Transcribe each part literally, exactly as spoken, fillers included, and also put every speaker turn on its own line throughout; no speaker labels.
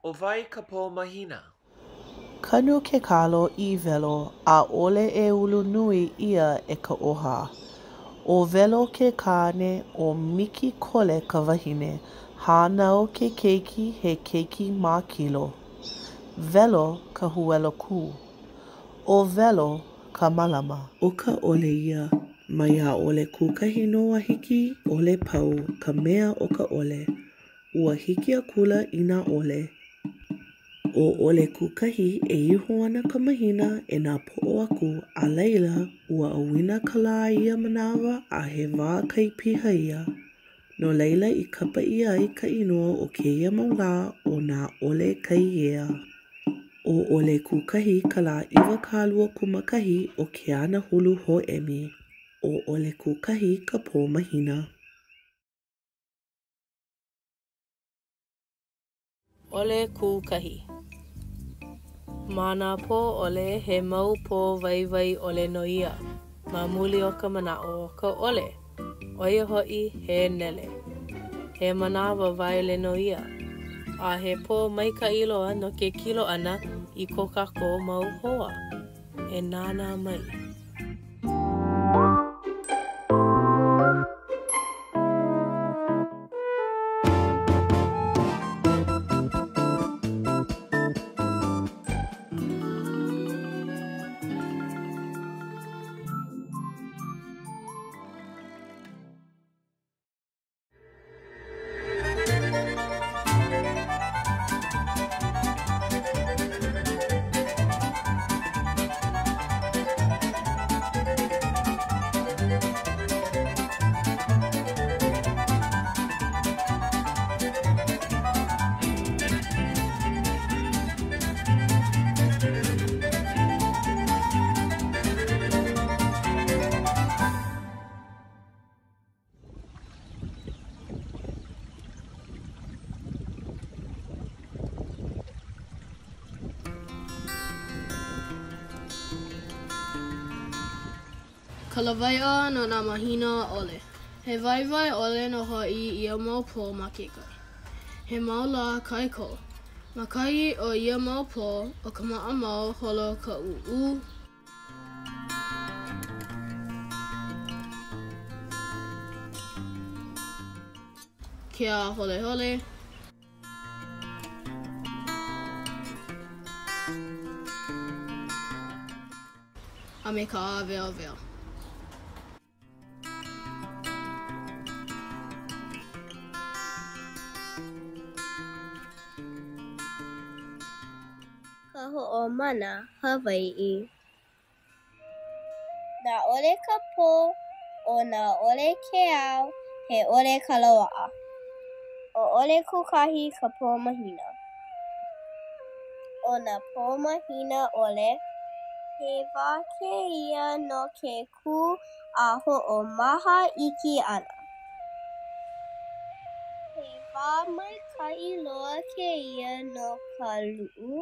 ʻOwai ka pō mahina.
Kanu ke kalo i welo a ʻole e ulu nui ia e ka ʻoha. ʻO welo ke kāne o miki kole ka wahine, hānau ke keiki he keiki ma kilo. Welo ka huelo kū. ʻO welo ka malama. O ka ʻole ia, mai a ʻole kūkahi no a hiki ʻole pau ka mea o ka ʻole. Ua hiki a kula i nā ʻole. ʻO ʻole kūkahi e iho ana ka mahina e nā poʻo aku a laila ua auina ka lā ia manawa a he wā kai piha ia. No laila i kapa ia ai ka inoa o kēia mau lā o nā ʻole kai ea. ʻO ʻole kūkahi ka lā ʻiwakālua kumakahi o ke ana hulu hōʻemi. ʻO ʻole kūkahi ka pō mahina.
ʻOle kūkahi. Ma nā pō ʻole he mau pō waiwai ʻole no ia. Ma muli o ka manaʻo o ka ʻole. ʻOia hoʻi he nele. He manawa waele no ia. A he pō maikaʻi loa no ke kilo ʻana i ko kākou mau hoa. E nānā mai.
Ka lawaiʻa no nā mahina ʻole. He waiwai ʻole no hoʻi ia mau pō ma kekai. He mau lā kaiko. Ma kahi o ia mau pō o ka maʻamau holo ka uʻu. Ke a holehole. A me ka a weawea.
Ka hoʻomana Hawaiʻi. Nā ʻole ka pō o nā ʻole ke ao he ʻole ka loaʻa. ʻO ʻole kūkahi ka pō mahina. ʻO nā pō mahina ʻole, he wā kēia no ke kū a hoʻomaha ʻiki ʻana. He wā maikaʻi loa kēia no ka luʻu.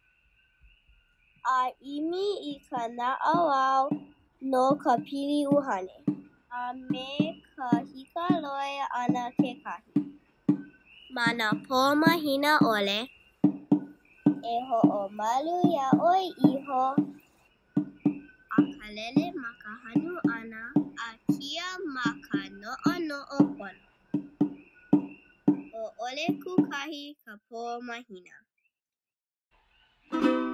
A ʻimi i ka naʻauao no ka pili ʻuhane, a me ka hikaloi ʻana kekahi. Ma nā pō mahina ʻole, e hoʻomalu iaʻoe iho a ka lele ma ka hanu ʻana a kia ma ka noʻonoʻo pono. ʻO ʻole kūkahi ka pō mahina.